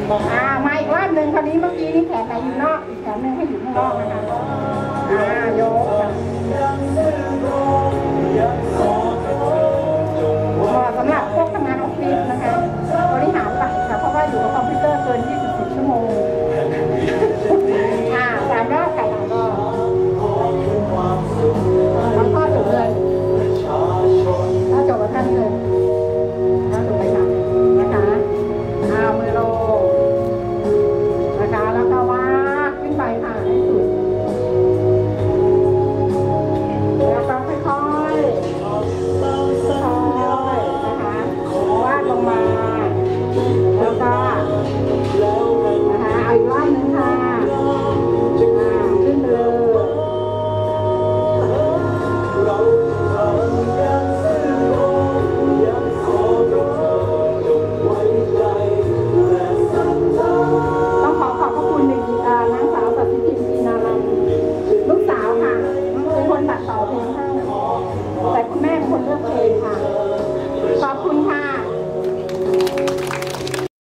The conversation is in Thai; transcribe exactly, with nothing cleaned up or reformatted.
อ่ามาอีกรอบหนึ่งคราวนี้เมื่อกี้นี่แขนไหนอยู่นอกอีกแขนหนึ่งให้อยู่ข้างนอกนะคะอ่าโยกสำหรับพวกทำงานออฟฟิศนะคะบริหารไปค่ะเพราะว่าอยู่กับคอมพิวเตอร์เกินยี่สิบ